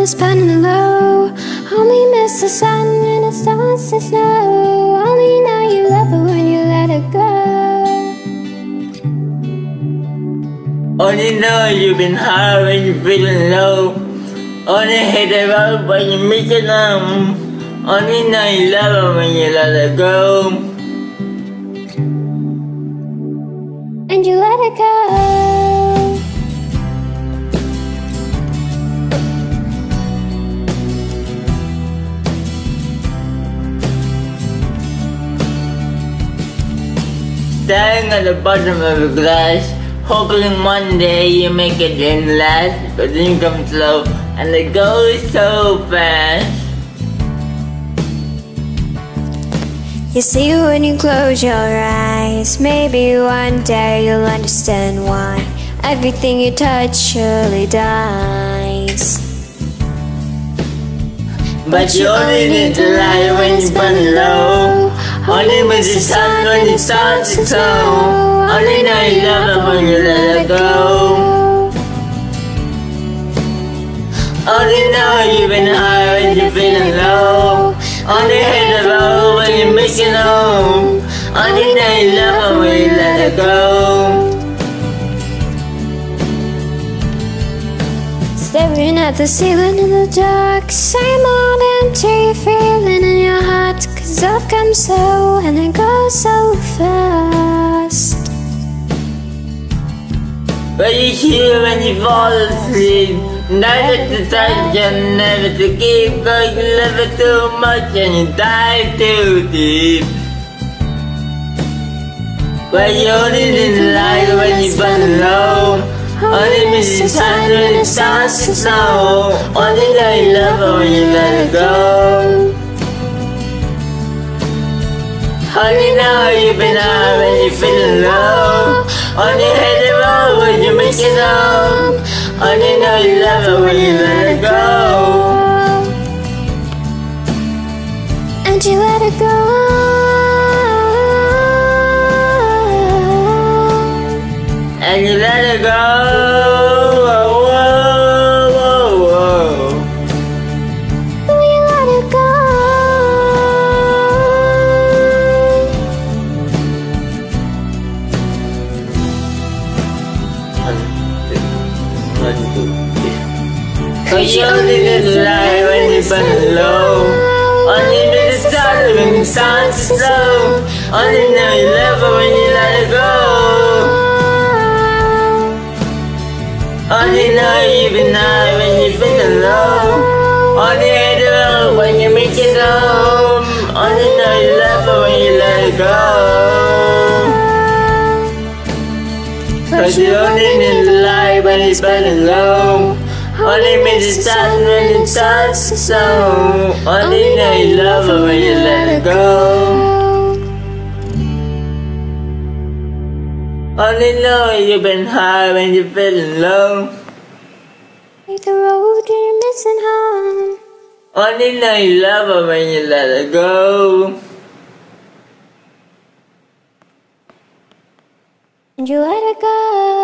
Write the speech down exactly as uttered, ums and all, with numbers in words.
is burning low. Only miss the sun when it starts to snow. Only know you love her when you let her go. Only know you've been high when you're feeling low. Only hit the road when you're missing them. Only know you love her when you let her go. And you let her go. Staring at the bottom of a glass, hoping one day you make it in last, but then you come slow and it goes so fast. You see when you close your eyes, maybe one day you'll understand why everything you touch surely dies. But you only need to lie when you're burning low. Only miss the sun when it starts to snow. Only know you love her when you let her go. Only know you've been high when you're feeling low. Only hit the road when you're missing home. Only know you love her when you let her go. Staring at the ceiling in the dark, same old empty feeling in your heart. Cause love comes slow and it goes so fast. But you hear when you fall asleep, never to touch and never to keep. Cause you love her too much and you dive too deep. But you only need to lie when you're burning low. Only miss the sun when it starts to snow. Only know you love her when you let her go. Only know you've been high when you're feeling low. Only hit the road when you make it home. Only know you love her when you let her go. And you let her go. And you let her go. Whoa, whoa, whoa. Will you let her go? Cause you only need to lie when you're burning low. Only need to start when it starts to slow. Only know you love her when you let her go. Only know you've been high when you're feeling low. Only hate the road when you make it home. Only know you love her when you let her go. Cause you only need to lie when it's burning low. Only miss the sun when it starts to snow. Only know you love her when you let her go. Only know you've been high when you're feeling low. Take the road when you're missing home. Only know you love her when you let her go. And you let her go.